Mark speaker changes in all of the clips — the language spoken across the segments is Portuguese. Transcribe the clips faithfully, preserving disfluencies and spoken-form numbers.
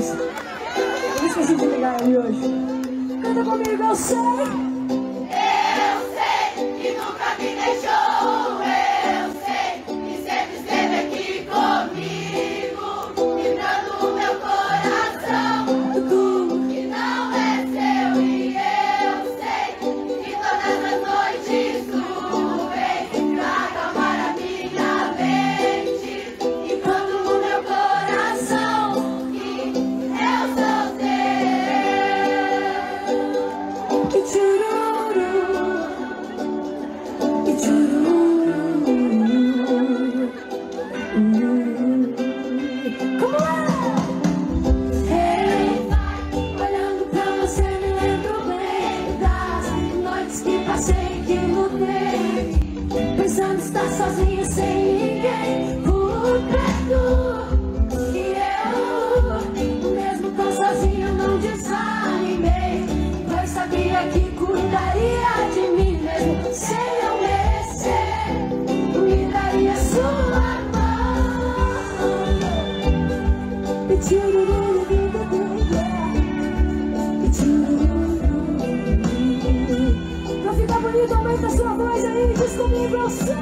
Speaker 1: Deus. Eu esqueci de ligar ele hoje. Canta comigo, eu sei.
Speaker 2: Eu sei que nunca me deixou. Eu sei que sempre esteve aqui comigo, vibrando o meu coração. Tudo que não é seu. E eu sei que todas as noites tu vem pra acalmar a minha mente, enquanto no meu coração que eu sou teu.
Speaker 1: E tchururu, e tchururu. Como é?
Speaker 2: Hey, olhando pra você me lembro bem das noites que passei, que lutei, pensando estar sozinha sem ninguém por perto. E eu, mesmo tão sozinho, não desanimei, pois sabia que cuidaria de mim mesmo sem eu merecer. Me daria sua mão.
Speaker 1: E tchururu, e tchururu. Pra ficar bonito, aumenta a sua voz aí, diz comigo, eu sei.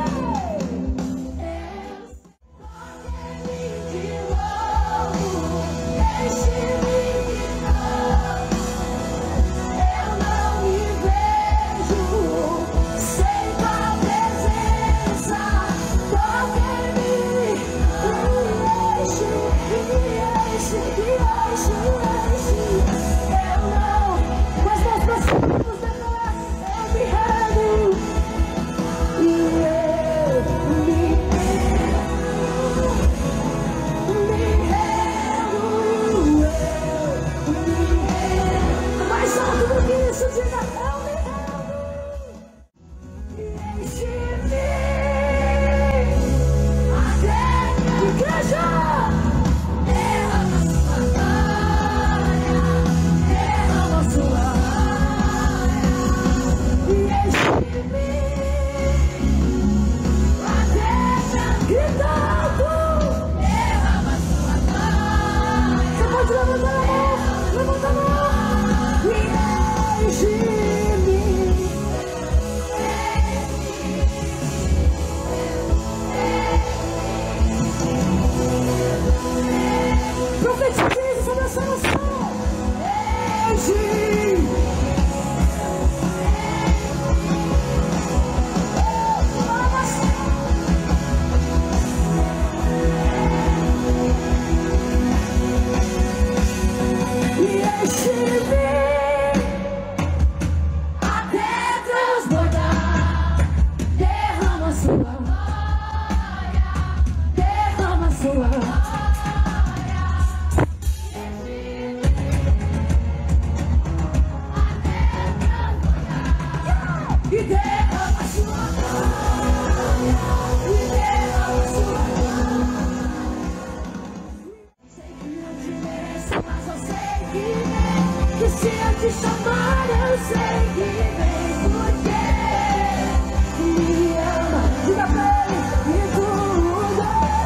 Speaker 2: Se eu te chamar, eu sei que vem, porque me ama, diga pra ele e tudo.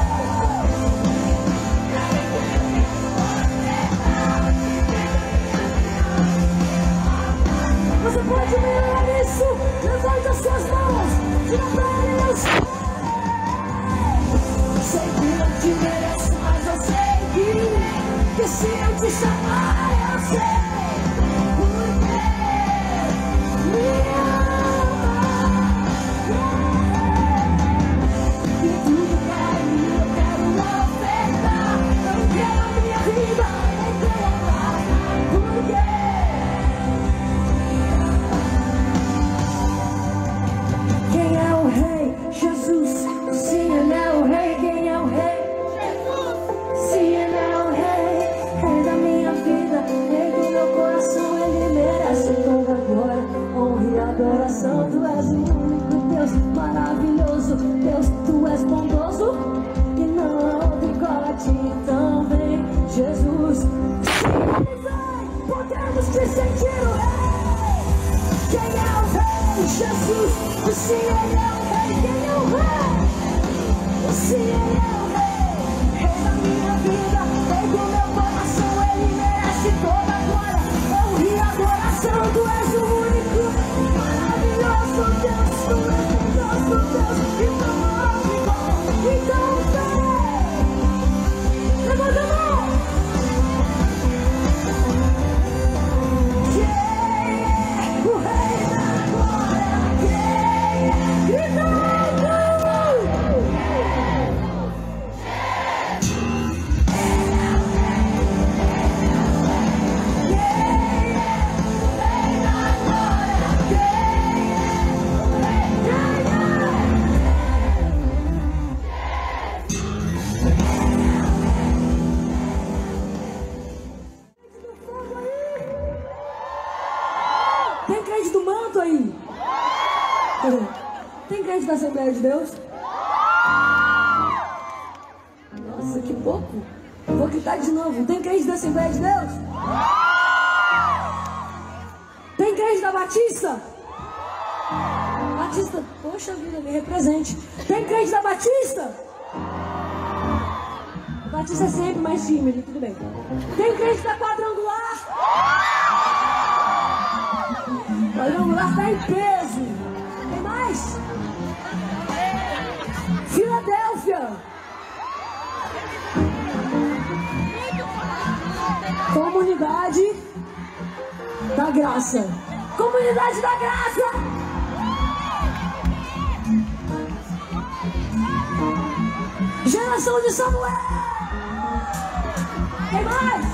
Speaker 2: Você pode melhorar isso, levanta as suas mãos, diga pra ele, eu sei. Sei que não te mereço, mas eu sei que, que se eu te chamar, eu sei.
Speaker 1: Adoração, tu és o único Deus maravilhoso, Deus, tu és bondoso e não há outro igual a ti, então vem Jesus. Se ele vem, podemos te sentir o rei. Quem é o rei? Jesus. Se ele é o rei, quem é o rei? Se ele é o rei, rei da minha vida, rei do meu coração, ele da Assembleia de Deus? Nossa, que pouco. Vou gritar de novo. Tem crente da Assembleia de Deus? Tem crente da Batista? Batista, poxa vida, me represente. Tem crente da Batista? Batista é sempre mais tímido, tudo bem. Tem crente da Quadrangular? Quadrangular está em peso. Tem mais? Filadélfia. Comunidade da Graça. Comunidade da Graça. Geração de Samuel. Tem mais?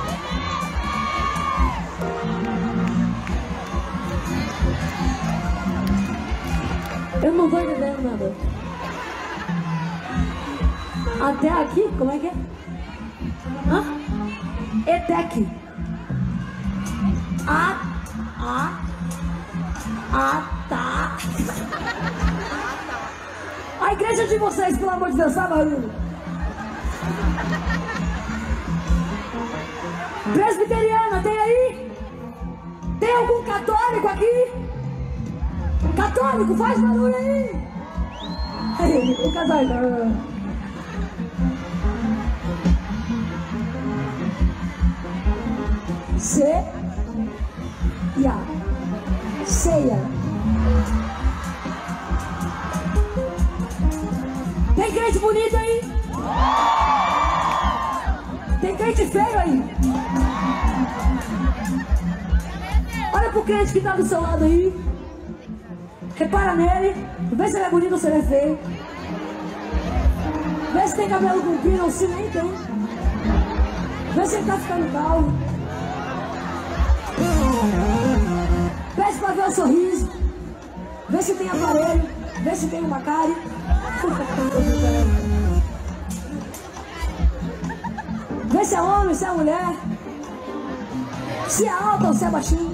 Speaker 1: Eu não tô entendendo nada. Até aqui? Como é que é? Hã? ETEC. A, a, a, tá. A igreja de vocês, pelo amor de Deus, tá barulho? Presbiteriana, tem aí? Tem algum católico aqui? Católico, faz barulho aí! Aí, o católico. C e A. Ceia. Tem crente bonito aí? Tem crente feio aí? Olha pro crente que tá do seu lado aí. Repara nele. Vê se ele é bonito ou se ele é feio. Vê se tem cabelo comprido ou se nem tem. Vê se ele tá ficando calvo. Pede pra ver o sorriso. Vê se tem aparelho. Vê se tem uma cárie. Vê se é homem, se é mulher. Se é alto ou se é baixinho.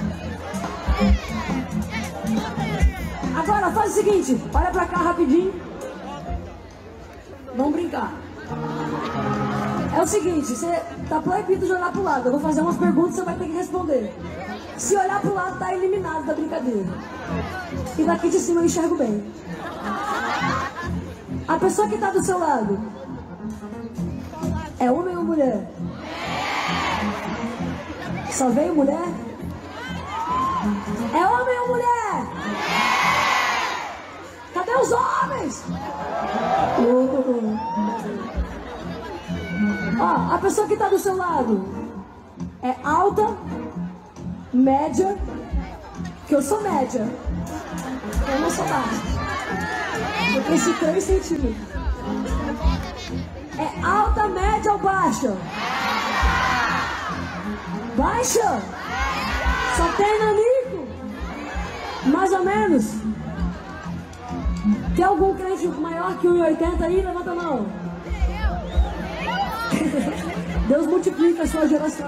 Speaker 1: Agora faz o seguinte. Olha pra cá rapidinho. Vamos brincar. É o seguinte, você tá proibido de olhar pro lado. Eu vou fazer umas perguntas e você vai ter que responder. Se olhar pro lado, tá eliminado da brincadeira. E daqui de cima eu enxergo bem. A pessoa que tá do seu lado é homem ou mulher? Só veio mulher? É homem ou mulher? Cadê os homens? Ó, a pessoa que tá do seu lado é alta, média, que eu sou média. Eu não sou baixa. Eu cresci três centímetros. É alta, média ou baixa? Baixa? Só tem nanico? Mais ou menos? Tem algum crente maior que um e oitenta aí? Levanta a mão. Deus multiplica a sua geração.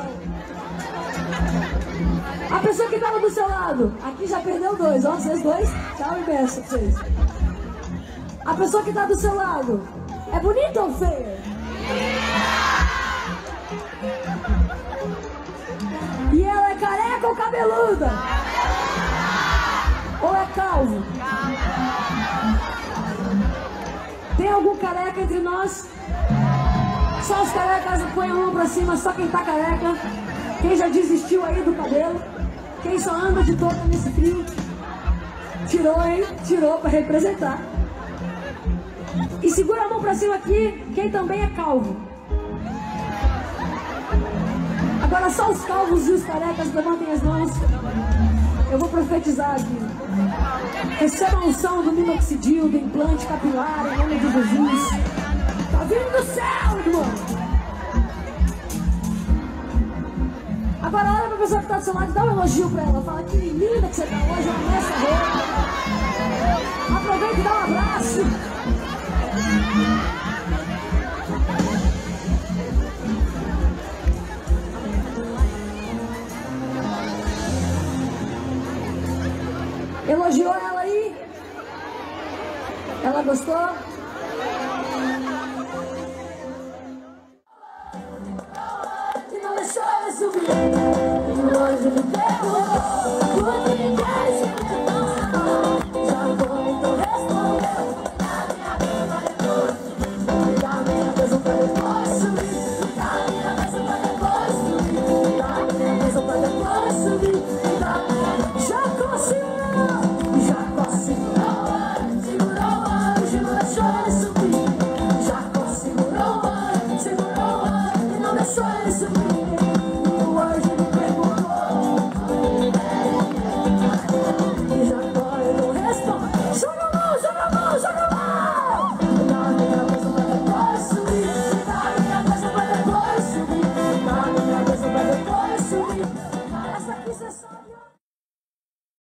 Speaker 1: A pessoa que estava do seu lado, aqui já perdeu dois, ó, vocês dois, tchau e benção pra vocês. A pessoa que está do seu lado, é bonita ou feia? E ela é careca ou cabeluda? Ou é calvo? Tem algum careca entre nós? Só os carecas põem a mão pra cima, só quem tá careca. Quem já desistiu aí do cabelo. Quem só anda de touca nesse frio. Tirou, hein? Tirou pra representar. E segura a mão pra cima aqui, quem também é calvo. Agora só os calvos e os carecas levantem as mãos. Eu vou profetizar aqui. Receba a unção do minoxidil, do implante capilar, em nome de Jesus. Tá vindo do céu, irmão. Agora olha pra pessoa que tá do seu lado e dá um elogio pra ela. Fala que linda que você tá hoje, ela nessa roupa. Aproveita e dá um abraço. Elogiou ela aí? E não deixou ele subir.